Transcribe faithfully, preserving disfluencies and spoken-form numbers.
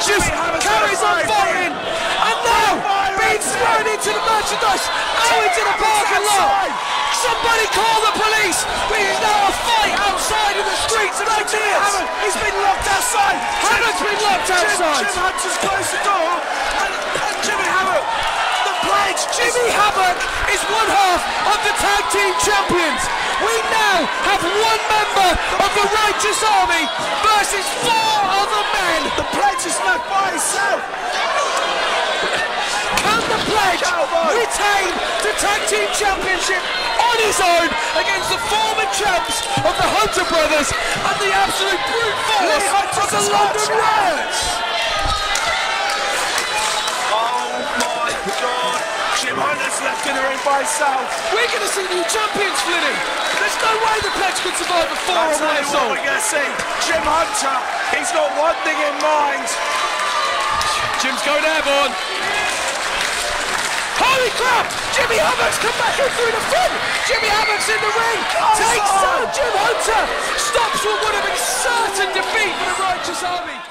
just carries on fighting, and now being thrown into the merchandise, out into the parking lot. Somebody call the police! There is now a fight outside in the streets of St Neots. He's been locked outside. Havoc's been locked outside. Jim, Jim Hunter's closed the door, and, and Jimmy Havoc, the pledge. Jimmy Havoc is one half of the tag team champions. We now have one member of the Righteous Army versus four other men. The pledge is left by himself. Can the pledge retain the tag team championship on his own against the former champs of the Hunter brothers and the absolute brute force of the London Riots? Oh my God! Jim Hunter's left in the ring by himself. We're going to see new champions, Flinny. There's no way the pledge could survive a four on one assault. We're going to see Jim Hunter. He's got one thing in mind. Jim's going airborne. Holy crap! Jimmy Havoc's come back in through the front! Jimmy Havoc's in the ring! Takes down Jim Hunter! Stops what would have been certain defeat for the Righteous Army!